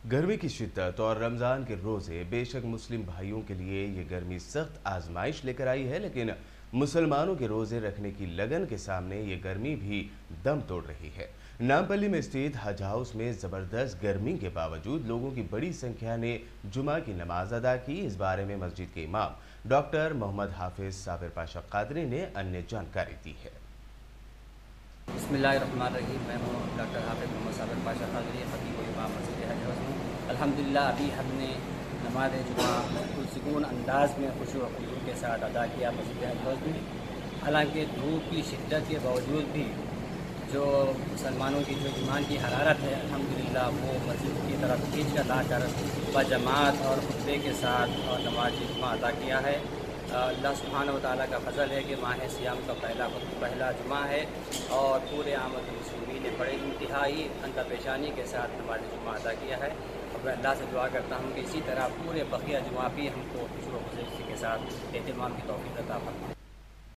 गर्मी की शिद्दत और रमज़ान के रोज़े बेशक मुस्लिम भाइयों के लिए ये गर्मी सख्त आजमाइश लेकर आई है, लेकिन मुसलमानों के रोज़े रखने की लगन के सामने ये गर्मी भी दम तोड़ रही है। नामपल्ली में स्थित हज हाउस में ज़बरदस्त गर्मी के बावजूद लोगों की बड़ी संख्या ने जुमा की नमाज अदा की। इस बारे में मस्जिद के इमाम डॉक्टर मोहम्मद हाफिज साबिर पाशा कादरी ने अन्य जानकारी दी है। बिस्मिल्लाहिर्रहमानिर्रहीम। मैं हूँ डॉक्टर हाफिज मोहम्मद साबिर पाशा कादरी, खतीब व इमाम मस्जिद हज हाउस में। अल्हम्दुलिल्लाह अभी हमने नमाज जुमा पुरसुकून अंदाज में खुशू व खुजूर के साथ अदा किया मस्जिद हज हाउस में। हालांकि धूप की शिद्दत के बावजूद भी जो मुसलमानों की जो ईमान की हरारत है, अल्हम्दुलिल्लाह वो मस्जिद की तरफ खींच कर लाकर बजमात और खुतबे के साथ और नमाज जुमा अदा किया है। अल्लाह सुब्हानहू व तआला का फजल है कि माह सियाम का पहला जुमा है और पूरे आमद मुस्लिमीन ने बड़े इंतहाई अंता पेशानी के साथ नमाज जुमा अदा किया है। और मैं अल्लाह से दुआ करता हूँ कि इसी तरह पूरे बकिया जुमा भी हमको खुशू व खुशी के साथ एहतमाम की तौफीक अता फरमाए।